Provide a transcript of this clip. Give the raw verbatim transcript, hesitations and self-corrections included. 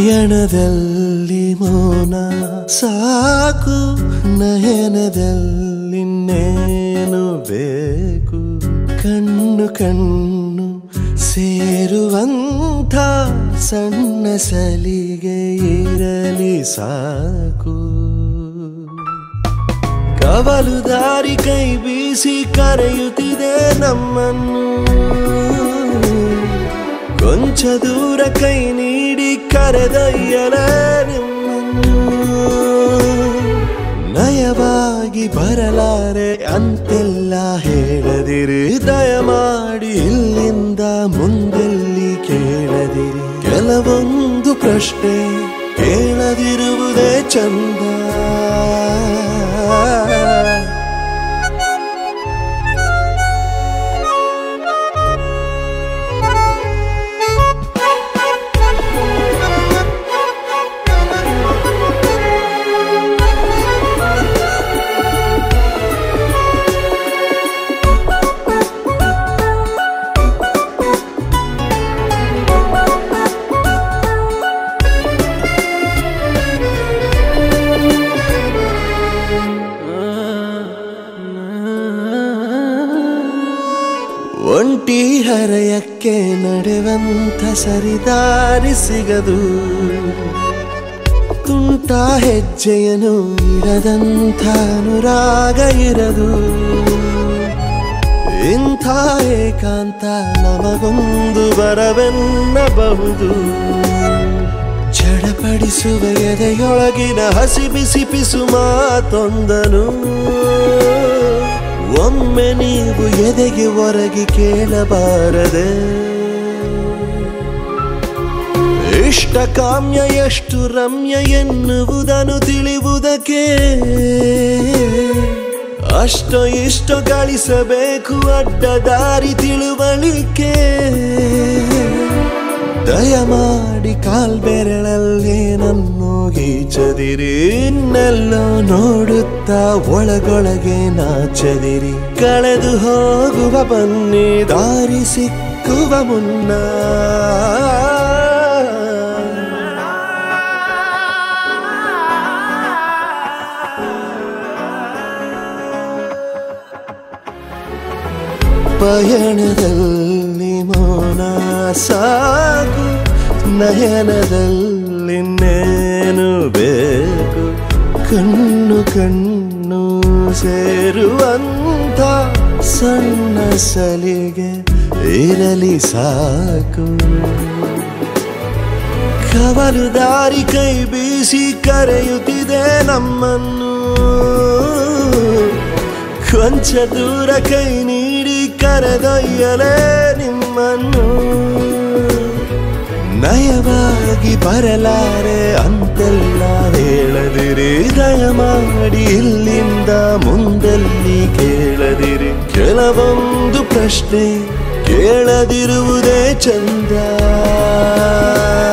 ಪಯಣದಲ್ಲಿ ಮೌನ ಸಾಕು, ನಯನದಲ್ಲಿನ್ನೇನು ಬೇಕು, ಕಣ್ಣು ಕಣ್ಣು ಸೇರುವಂಥ ಸಣ್ಣ ಸಲಿಗೆ ಇರಲಿ ಸಾಕು. ಕವಲು ದಾರಿ ಕೈ ಬೀಸಿ ಕರೆಯುತ್ತಿದೆ ನಮ್ಮನ್ನು, ಕೊಂಚ ದೂರ ಕೈ ನೀಡಿ ಕರೆದೊಯ್ಯಲೇ ನಿಮ್ಮನ್ನು. ನಯವಾಗಿ ಬರಲಾರೆ ಅಂತೆಲ್ಲ ಹೇಳದಿರಿ, ದಯಮಾಡಿ ಇಲ್ಲಿಂದ ಮುಂದೆಲ್ಲಿ ಕೇಳದಿರಿ. ಕೆಲವೊಂದು ಪ್ರಶ್ನೆ ಕೇಳದಿರುವುದೇ ಚಂದ. ಒಂಟಿ ಹರೆಯಕ್ಕೆ ನಡೆವಂಥ ಸರಿದಾರಿ ಸಿಗದು, ತುಂಟ ಹೆಜ್ಜೆಯನ್ನು ಇಡದಂಥ ಅನುರಾಗ ಇರದು. ಇಂಥ ಏಕಾಂತ ನಮಗೊಂದು ಬರವೆನ್ನಬಹುದು, ಚಡಪಡಿಸುವ ಎದೆಯೊಳಗಿನ ಹಸಿ ಬಿಸಿ ಪಿಸು ಮಾತೊಂದನು. ಒಮ್ಮೆ ನೀವು ಎದೆಗೆ ಹೊರಗೆ ಕೇಳಬಾರದೆ, ಇಷ್ಟ ಕಾಮ್ಯ ಎಷ್ಟು ರಮ್ಯ ಎನ್ನುವುದನ್ನು ತಿಳಿಯುವುದಕ್ಕೆ ಅಷ್ಟು ಇಷ್ಟು ಗಳಿಸಬೇಕು ಅಡ್ಡದಾರಿ ತಿಳುವಳಿಕೆ. ದಯಮಾಡಿ ಕಾಲ್ಬೆರಳಲ್ಲೇ ನನ್ನು ಗೀಚದಿರಿ, ಇನ್ನೆಲ್ಲೋ ನೋಡುತ್ತಾ ಒಳಗೊಳಗೆ ನಾಚದಿರಿ. ಕಳೆದು ಹೋಗುವ ಬನ್ನಿ ದಾರಿ ಸಿಕ್ಕುವ ಮುನ್ನ. ಪಯಣದಲ್ಲಿ ಮೌನ ಸಾಕು, ನಯನದಲ್ಲಿನ್ನೇನು ಬೇಕು, ಕಣ್ಣು ಕಣ್ಣು ಸೇರುವಂಥ ಸಣ್ಣ ಸಲಿಗೆ ಇರಲಿ ಸಾಕು. ಕವಲು ದಾರಿ ಕೈ ಬೀಸಿ ಕರೆಯುತ್ತಿದೆ ನಮ್ಮನ್ನು, ಕೊಂಚ ದೂರ ಕೈ ನೀಡಿ ಕರೆದೊಯ್ಯಲೇ ನಿಮ್ಮನ್ನು. ನಯವಾಗಿ ಬರಲಾರೆ ಅಂತೆಲ್ಲ ಹೇಳದಿರಿ, ದಯಮಾಡಿ ಇಲ್ಲಿಂದ ಮುಂದೆಲ್ಲಿ ಕೇಳದಿರಿ. ಕೆಲವೊಂದು ಪ್ರಶ್ನೆ ಕೇಳದಿರುವುದೇ ಚಂದ.